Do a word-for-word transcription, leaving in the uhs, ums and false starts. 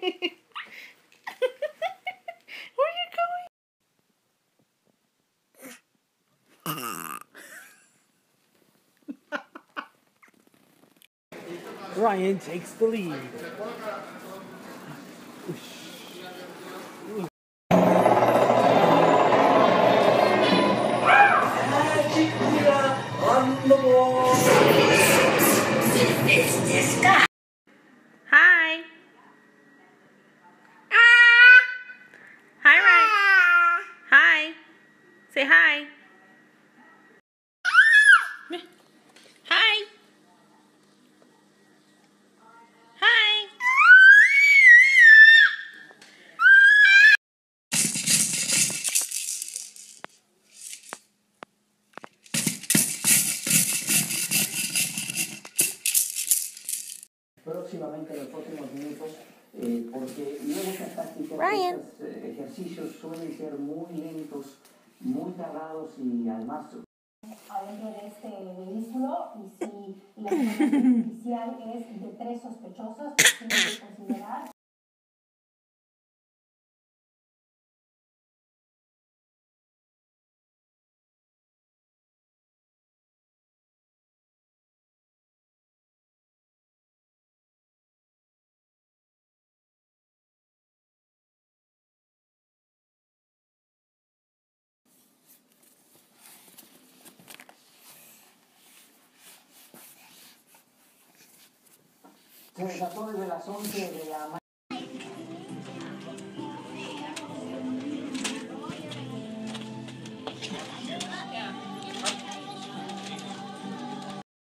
Where you going? Ryan takes the lead. On the wall. It's this guy. Hi. Hi, Ryan. Hi. Say hi. Hi. Hi. Próximamente en los próximos minutos, eh, porque luego estas tácticas, Ryan. estos eh, ejercicios suelen ser muy lentos, muy tardados y además... Adentro de este vehículo, y si la información oficial es de tres sospechosos, pues tienen que considerar. Se desató desde las once de la mañana.